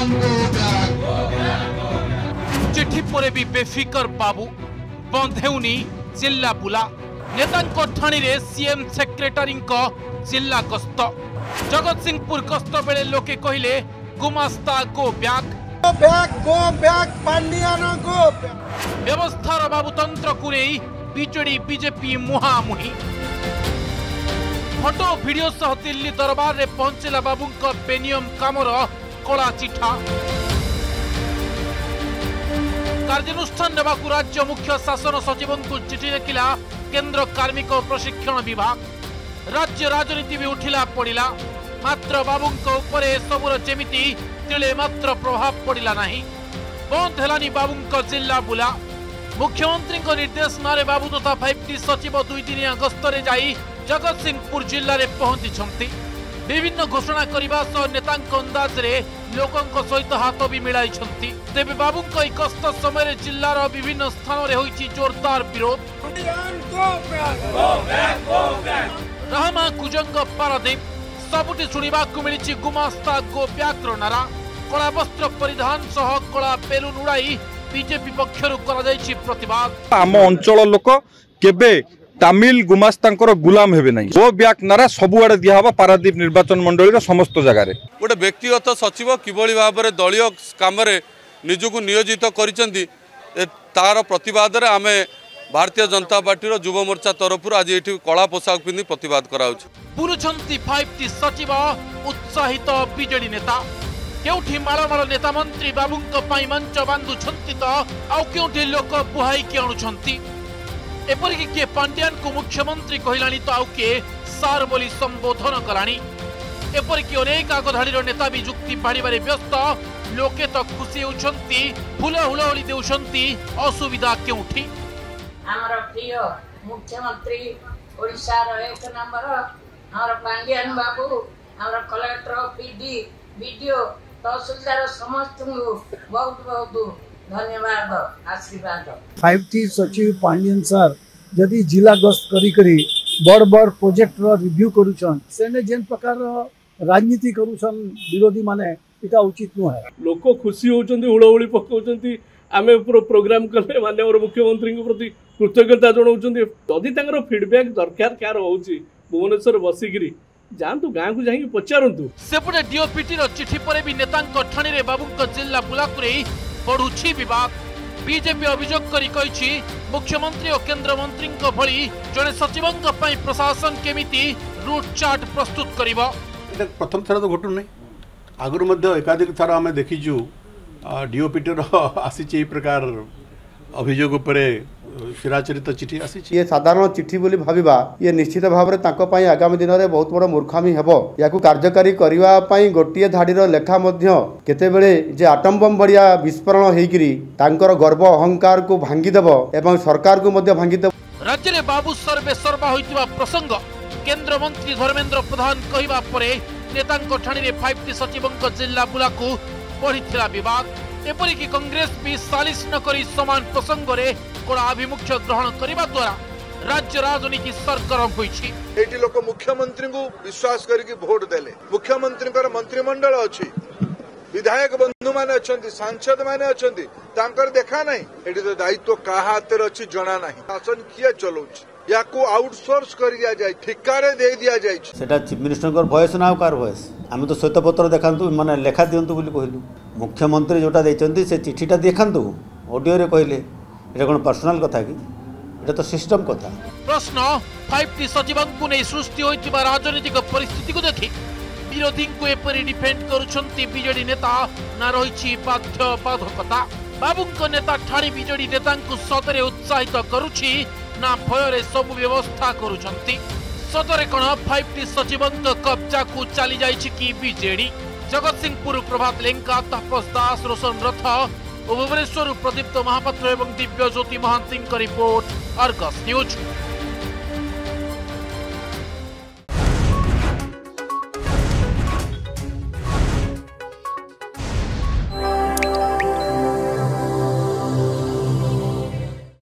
चिठी पर भी बेफिकर बाबू बंद हेउनी जिला बुला नेता ठाणी रे सीएम सेक्रेटरी जिला गस्त जगत सिंहपुर गस्त बेले लोके कहले गुमास्ता गो बैक व्यवस्थार बाबूतंत्र को नहीं बीजेडी बीजेपी मुहामुही फोटो वीडियो सह दिल्ली दरबार रे पहुंचला बाबू बेनियम कामर कला चिठा कार्यानुष्ठान नेबाकू राज्य मुख्य शासन सचिव को चिठी लिखिला केंद्र कार्मिक प्रशिक्षण विभाग राज्य राजनीति भी उठिला पड़िला मात्र बाबू सबुर जेमिति तिले मात्र प्रभाव पड़िला नहीं बंद हेलानी बाबू जिला बुला मुख्यमंत्री निर्देश नारे बाबू तथा 5T सचिव 2 दिनिया गस्तरे जाई जगत सिंहपुर जिले में पहुंची विभिन्न घोषणा करने सह नेता अंदाज रे लोकों सहित हाथ भी मिलाई तेबे बाबू गस्त समय जिलार विभिन्न स्थान में होइछि जोरदार विरोध रहमा कुजंग पारादीप सबुटी शुणा मिली गुमास्ता गो व्याघ्र नारा कला वस्त्र परिधान सह कला बेलून उड़ाई बीजेपी पक्षर प्रतिवाद आम अंचल लोक केबे तामिल गुमास्तांकर गुलाम हेबे नहीं गो ब्याक नारा सबुआड़े दिया पारादीप निर्वाचन मंडली समस्त जगार गोटे व्यक्तिगत सचिव किभली भाव में दलीय काम निजक नियोजित करिसेंती तार प्रतिवाद रे आमे भारतीय जनता पार्टी युव मोर्चा तरफ आज ये कला पोशाक पिंधि प्रतिवाद कराउछि 5T सचिव उत्साहित बीजेडी नेता केउठी मालमाल नेता मंत्री बाबू मंच बांधुछंती तो आउ केउठी लोक बुहाई के आणुछंती एपरिक किए पांड्यान को मुख्यमंत्री कहलानी तो आउ किए सार बोली संबोधन कलानी एपरिक अनेक आगधाड़ी नेता भी जुक्ति बाढ़ी व्यस्त लोके तो खुशी होउछंती फूल हुलहुली देउछंती असुविधा केउठी हमर प्रिय मुख्यमंत्री ओडिशा रो एक नंबर हमर पांड्यान बाबू हमर कलेक्टर पीडी वीडियो तहसीलदार समस्त बहुत बहुत धन्यवाद आशीर्वाद 5T सचिव पांड्यन सर यदि जिला गस्त करी बड़ बड़ प्रोजेक्ट रो रिव्यू करूछन सेने जेन प्रकार राजनीति करूछन विरोधी माने इटा उचित न है लोक खुशी होचंती हुळहुळी पकाउचंती आमे प्रोग्राम कले माननीय मुख्यमंत्री प्रति कृतज्ञता जनाउचंती जदि तांकर फीडबैक दरकार क्यार होउची भुवनेश्वर बसिगिरी जानतु गाँ को जाई पचारंतु सेपटे डीओपीटी रो चिठी परे भी नेतांक ठाणी रे बाबूंक जिला बुलाकुरे बढ़ुछि विवाद बीजेपी अभियोग करी कहिछि मुख्यमंत्री और केंद्र मंत्री भली जड़े सचिवंक पई प्रशासन केमिति रूट चार्ट प्रस्तुत करिवो एटा प्रथम थर तो घटु नै आगुर मध्ये एकाधिक थर आमे देखिजु डीओपीटी रो आसीछि ए प्रकार अभियोग उपरे शिराचरित चिठी आसी ये साधारण चिठी बोली भाविबा ये निश्चित भाव में तांको पई आगामी दिन में बहुत बड़ मूर्खामी हेबो याकू कार्यकारी करबा पई गोटिए धाडीर लेखा मध्य केतेबेले जे आटम बम बढ़िया विस्फोरण हेकिरी तांकर गर्व अहंकार को भांगी देबो एवं सरकार को मध्य भांगी देबो राज्य रे बाबू सर्वे सर्वा होइतिबा प्रसंग केंद्र मंत्री धर्मेंद्र प्रधान कहिबा परे नेतांको ठाणी रे 5T सचिवंक जिला बुलाकू बढ़िथिला विवाद एपरिक कांग्रेस भी सालिस न करी समान प्रसंग रे कड़ा आभिमुख्य ग्रहण करने द्वारा राज्य राजनीति सरगरम होइछि एटी लोक मुख्यमंत्री को विश्वास करके वोट देले मुख्यमंत्री मंत्रिमंडल अच्छी विधायक बंधु माने अछंती सांसद माने अछंती तांकर देखा नहीं एटी तो दायित्व का हाथ रे अछि जणा नहीं शासन किया चलौछि याकू आउटसोर्स कर दिया जाय ठिकारे दे दिया जाय सेटा चीफ मिनिस्टर कर वॉइस ना कार वॉइस आमे तो श्वेत पत्र देखांतु माने लेखा दियंतु बोली कहलु मुख्यमंत्री जोटा देचंती से चिठीटा देखांतु ऑडियो रे कहले एटा कोन पर्सनल कथा कि एटा तो सिस्टम कथा प्रश्न 5T सचिवंकु नै सृष्टि होइतिबा राजनीतिक परिस्थिति को देखि विरोधी को एपरि डिफेंड करूछंती बीजेडी नेता ना रहिछि बाध्य बाधकता बाबूंक नेता ठाणी बीजेडी नेतांकु सतरे उत्साहित करूछि ना भय सब व्यवस्था करूछंती सतरे कोन 5T सचिवंक कब्जा को चली जाइछि कि बीजेडी जगत सिंहपुर प्रभात लेंका तापस दास रोशन रथ और भुवनेश्वर प्रदीप्त महापात्र एवं Dibya Jyoti Mohanty report Argus news.